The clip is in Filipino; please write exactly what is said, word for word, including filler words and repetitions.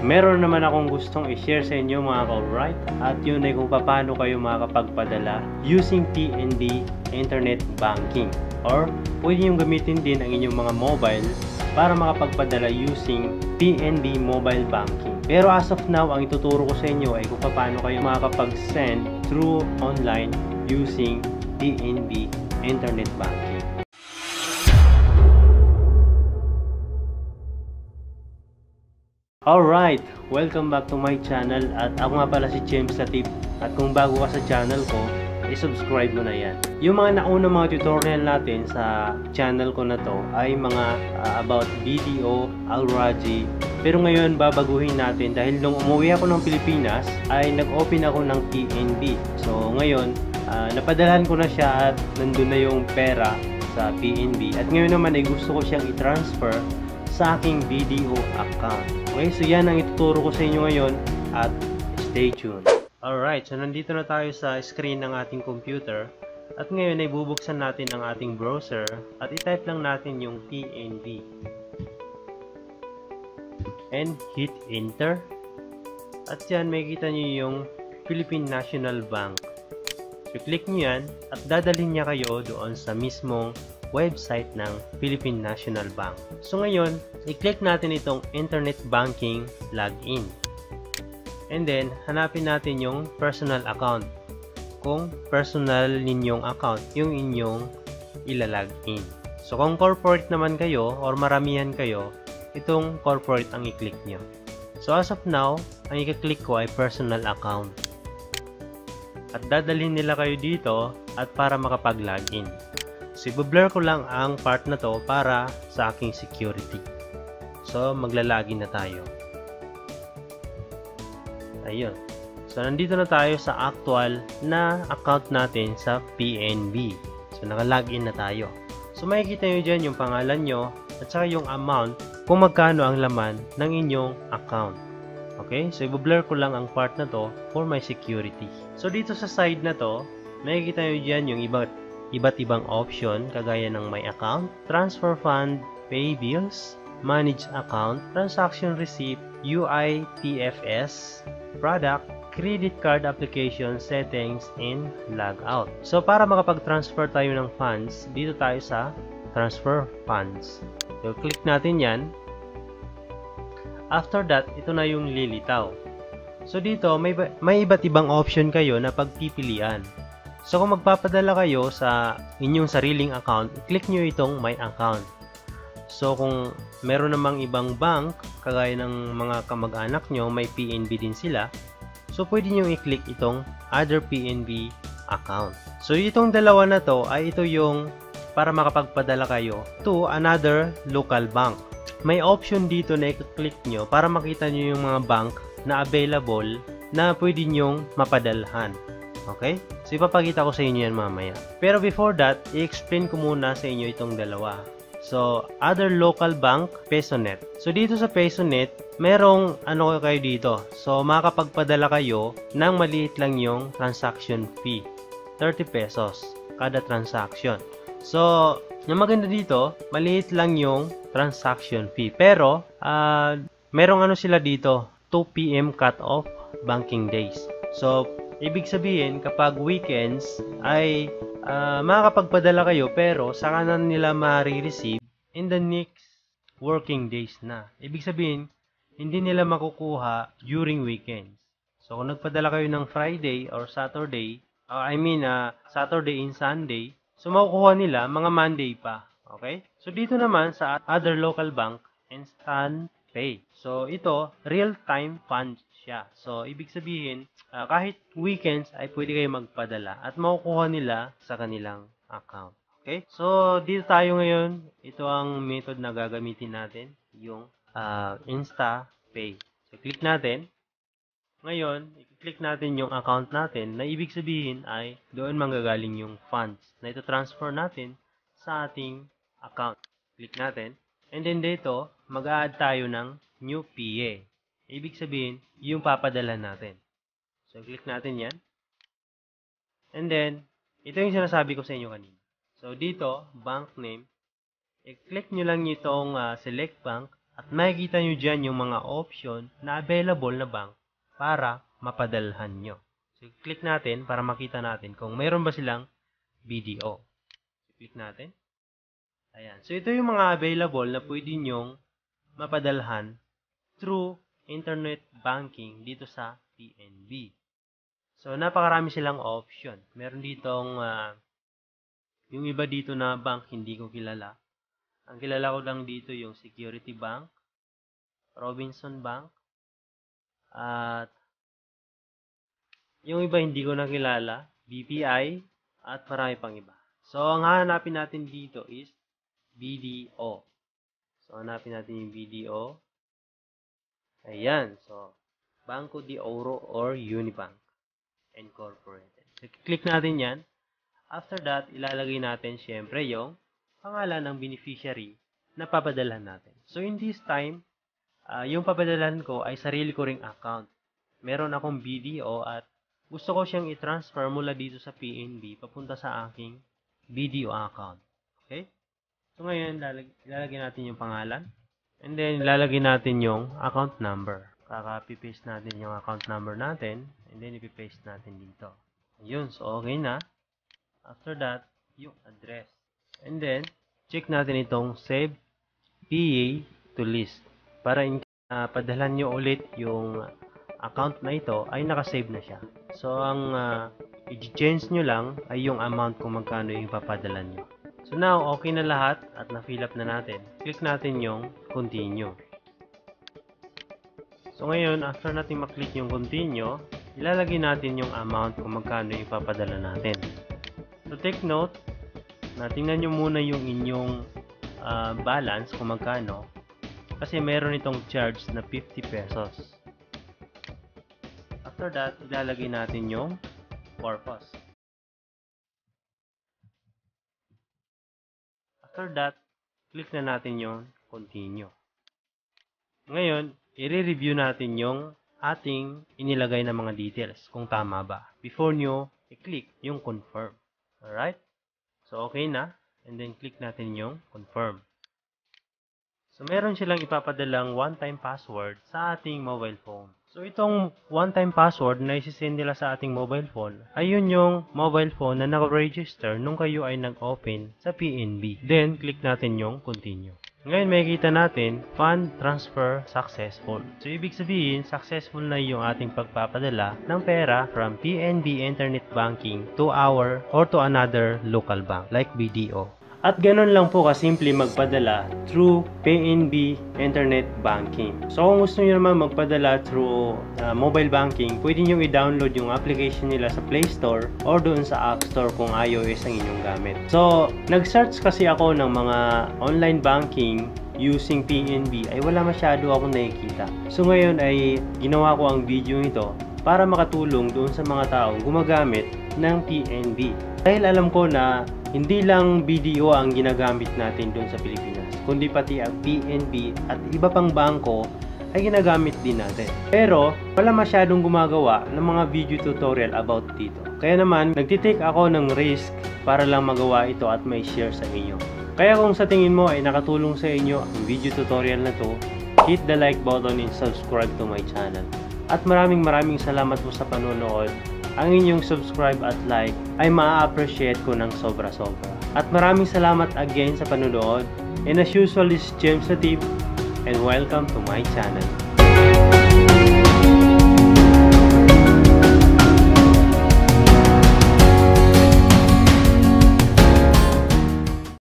meron naman akong gustong i-share sa inyo mga ka-alright, at yun ay kung paano kayo makakapagpadala using P N B internet banking, or pwede nyo gamitin din ang inyong mga mobile para makapagpadala using P N B mobile banking. Pero as of now, ang ituturo ko sa inyo ay kung paano kayo makakapag-send through online using P N B internet banking. Alright, welcome back to my channel, at ako nga pala si JamesLatip, at kung bago ka sa channel ko, i-subscribe mo na yan. Yung mga nauna mga tutorial natin sa channel ko na to ay mga uh, about B D O, Alraji, pero ngayon babaguhin natin dahil nung umuwi ako ng Pilipinas ay nag-open ako ng P N B. So ngayon, uh, napadalhan ko na siya at nandun na yung pera sa P N B, at ngayon naman ay gusto ko siyang i-transfer sa aking B D O account. Okay, so yan ang ituturo ko sa inyo ngayon, at stay tuned. Alright, so nandito na tayo sa screen ng ating computer, at ngayon ay bubuksan natin ang ating browser at i-type lang natin yung P N B and hit enter, at yan makikita nyo yung Philippine National Bank. So click nyo yan at dadalhin niya kayo doon sa mismong website ng Philippine National Bank. So ngayon, i-click natin itong internet banking login. And then, hanapin natin yung personal account. Kung personal ninyong account, yung inyong ilalagin. So kung corporate naman kayo or maramihan kayo, itong corporate ang i-click nyo. So as of now, ang i-click ko ay personal account. At dadalhin nila kayo dito at para makapag-login. So, i-blur ko lang ang part na to para sa aking security. So, maglalagin na tayo. Ayun. So, nandito na tayo sa actual na account natin sa P N B. So, nakalagin na tayo. So, makikita nyo dyan yung pangalan nyo at saka yung amount kung magkano ang laman ng inyong account. Okay? So, i-blur ko lang ang part na to for my security. So, dito sa side na to, makikita nyo dyan yung iba iba't ibang option kagaya ng my account, transfer fund, pay bills, manage account, transaction receipt, U I T F S, product, credit card application, settings, and logout. So para makapag-transfer tayo ng funds, dito tayo sa transfer funds. So click natin yan. After that, ito na yung lilitaw. So dito may, may iba't ibang option kayo na pagpipilian. So kung magpapadala kayo sa inyong sariling account, click nyo itong my account. So kung meron namang ibang bank, kagaya ng mga kamag-anak nyo, may P N B din sila, so pwede nyo i-click itong other P N B account. So itong dalawa na to ay ito yung para makapagpadala kayo to another local bank. May option dito na i-click nyo para makita nyo yung mga bank na available na pwede nyong mapadalhan. Okay? So, ipapakita ko sa inyo yan mamaya. Pero before that, i-explain ko muna sa inyo itong dalawa. So, other local bank, PesoNet. So, dito sa PesoNet, merong ano kayo dito. So, makakapagpadala kayo ng maliit lang yung transaction fee. thirty pesos kada transaction. So, yung maganda dito, maliit lang yung transaction fee. Pero, uh, merong ano sila dito, two P M cut-off banking days. So, ibig sabihin, kapag weekends ay uh, makakapagpadala kayo pero saka na nila ma-receive in the next working days na. Ibig sabihin, hindi nila makukuha during weekends. So, kung nagpadala kayo ng Friday or Saturday, or I mean uh, Saturday and Sunday, so makukuha nila mga Monday pa. Okay? So, dito naman sa other local bank, instant pay. So, ito, real-time funds siya. So, ibig sabihin, uh, kahit weekends ay pwede kayo magpadala at makukuha nila sa kanilang account. Okay? So, dito tayo ngayon. Ito ang method na gagamitin natin, yung uh, InstaPay. So, click natin. Ngayon, i-click natin yung account natin na ibig sabihin ay doon manggagaling yung funds na ito transfer natin sa ating account. Click natin. And then dito, mag-a-add tayo ng new P A. Ibig sabihin, yung papadala natin. So, click natin yan. And then, ito yung sinasabi ko sa inyo kanina. So, dito, bank name. I-click nyo lang itong uh, select bank At makikita nyo dyan yung mga option na available na bank para mapadalhan nyo. So, click natin para makita natin kung mayroon ba silang B D O. So, click natin. Ayan. So, ito yung mga available na pwede nyong mapadalhan through internet banking dito sa P N B. So, napakarami silang option. Meron ditong, uh, yung iba dito na bank, hindi ko kilala. Ang kilala ko lang dito yung Security Bank, Robinson Bank, at yung iba hindi ko nakilala, B P I, at marami pang iba. So, ang hanapin natin dito is B D O. So, hanapin natin yung B D O. Ayan. So, Banco de Oro or Unibank Incorporated. So, click natin yan. After that, ilalagay natin syempre yung pangalan ng beneficiary na papadalhan natin. So, in this time, uh, yung papadalhan ko ay sarili ko ring account. Meron akong B D O at gusto ko siyang i-transfer mula dito sa P N B papunta sa aking B D O account. Okay? So, ngayon, ilalagay natin yung pangalan. And then, ilalagay natin yung account number. Kaka-paste natin yung account number natin. And then, ipipaste natin dito. Ayun. So, okay na. After that, yung address. And then, check natin itong save P A to list. Para in, uh, padalhan nyo ulit yung account na ito, ay nakasave na siya. So, ang uh, i-change nyo lang ay yung amount kung magkano yung papadalan nyo. So, now, okay na lahat at na-fill up na natin. Click natin yung continue. So, ngayon, after natin maklik yung continue, ilalagay natin yung amount kung magkano yung papadala natin. So, take note, na tingnan nyo muna yung inyong uh, balance kung magkano. Kasi meron itong charge na fifty pesos. After that, ilalagay natin yung purpose. After that, click na natin yung continue. Ngayon, i-review natin yung ating inilagay na mga details kung tama ba before nyo i-click yung confirm. Alright? So, okay na. And then, click natin yung confirm. So, meron silang ipapadalang one-time password sa ating mobile phone. So, itong one-time password na isi-send nila sa ating mobile phone, ayun yung mobile phone na naka-register nung kayo ay nag-open sa P N B. Then, click natin yung continue. Ngayon, makikita natin, fund transfer successful. So, ibig sabihin, successful na yung ating pagpapadala ng pera from P N B Internet Banking to our or to another local bank like B D O. At ganun lang po kasimple magpadala through P N B Internet Banking. So kung gusto niyo naman magpadala through uh, mobile banking, pwede niyo i-download yung application nila sa Play Store or doon sa App Store kung iOS ang inyong gamit. So nag-search kasi ako ng mga online banking using P N B ay wala masyado akong nakikita. So ngayon ay ginawa ko ang video ito para makatulong doon sa mga taong gumagamit ng P N B. Dahil alam ko na hindi lang B D O ang ginagamit natin doon sa Pilipinas, kundi pati ang P N B at iba pang bangko ay ginagamit din natin. Pero wala masyadong gumagawa ng mga video tutorial about dito. Kaya naman, nagtitake ako ng risk para lang magawa ito at may share sa inyo. Kaya kung sa tingin mo ay nakatulong sa inyo ang video tutorial na to, hit the like button and subscribe to my channel. At maraming maraming salamat po sa panonood. Ang inyong subscribe at like ay ma-appreciate ko ng sobra-sobra. At maraming salamat again sa panonood. And as usual, this is JamesLatip and welcome to my channel.